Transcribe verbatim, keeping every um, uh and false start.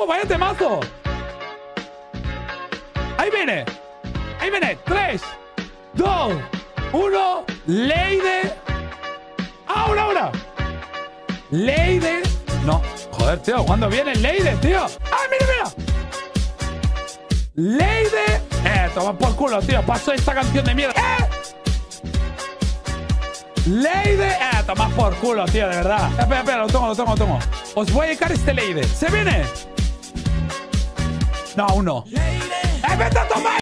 ¡Uh, vaya temazo! Ahí viene. Ahí viene. Tres, dos, uno. Leide. Ahora, ahora. Leide. No. Joder, tío. ¿Cuándo viene Leide, tío? ¡Ah, mira, mira! Leide. Eh, toma por culo, tío. Paso esta canción de mierda. ¡Eh! Leide. Eh, toma por culo, tío, de verdad. Espera, espera, lo tomo, lo tomo, lo tomo. Os voy a dedicar este Leide. ¿Se viene? No, aún no. ¡Eh, vete a tomar!